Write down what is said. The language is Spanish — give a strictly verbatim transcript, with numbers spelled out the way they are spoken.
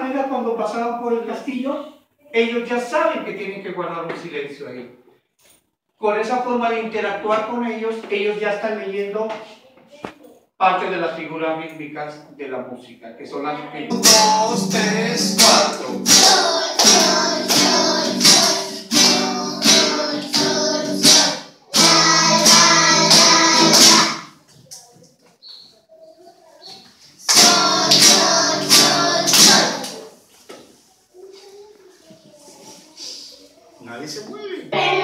manera, cuando pasaban por el castillo, ellos ya saben que tienen que guardar un silencio ahí. Con esa forma de interactuar con ellos, ellos ya están leyendo parte de las figuras rítmicas de la música, que son las que... Dos, tres, cuatro. Nadie se mueve.